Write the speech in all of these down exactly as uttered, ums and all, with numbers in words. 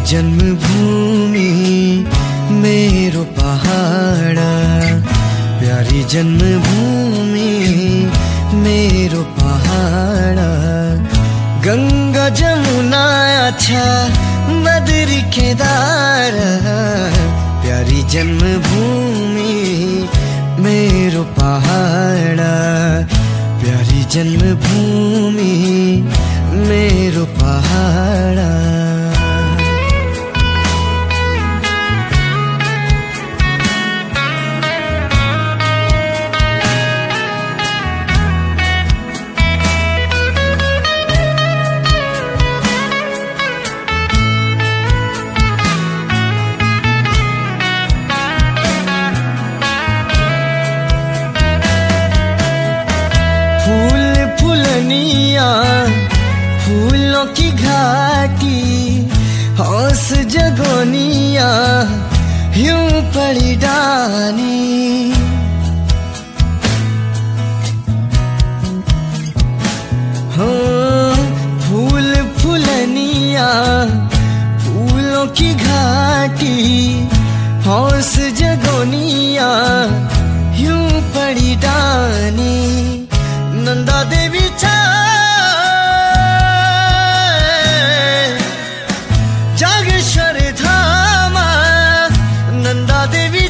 जन्मभूमि मेरो पहाड़, प्यारी जन्मभूमि मेरो पहाड़। गंगा जमुना अच्छा बद्री केदार, प्यारी जन्मभूमि मेरो पहाड़, प्यारी जन्मभूमि मेरो पहाड़। फूलों की घाटी हौस जगोनिया यूं पड़ी डानी। हो फूल फूलनिया फूलों की घाटी हौस जगोनिया यूं पड़ी डानी। नंदा देवी जागेश्वर धामा, नंदा देवी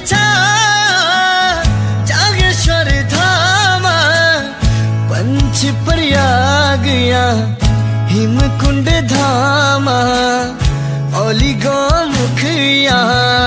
जागेश्वर धामा। पंच प्रयाग या हिमकुंड धामा, औली गौमुखिया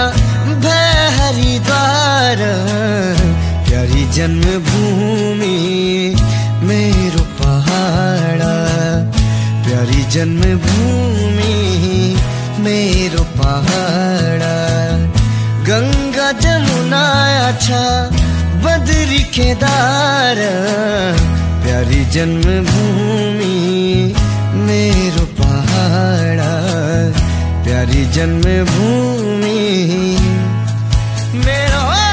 हरिद्वार। प्यारी जन्मभूमि मेरो पहाड़, प्यारी जन्मभूमि मेरो पहाड़। गंगा जमुना अच्छा बद्री केदार, प्यारी जन्मभूमि मेरो पहाड़, प्यारी जन्मभूमि मेरो